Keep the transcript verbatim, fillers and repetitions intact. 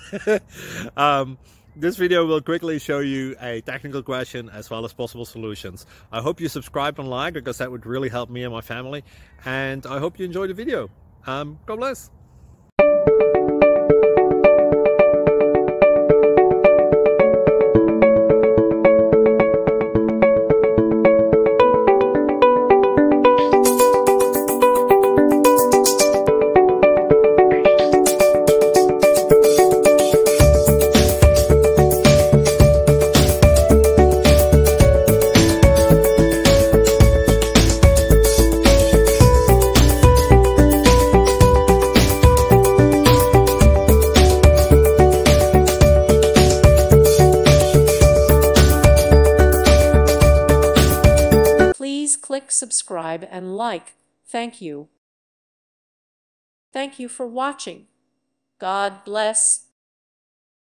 um, this video will quickly show you a technical question as well as possible solutions. I hope you subscribe and like, because that would really help me and my family. And I hope you enjoy the video. Um, God bless. Please click subscribe and like. Thank you. Thank you for watching. God bless.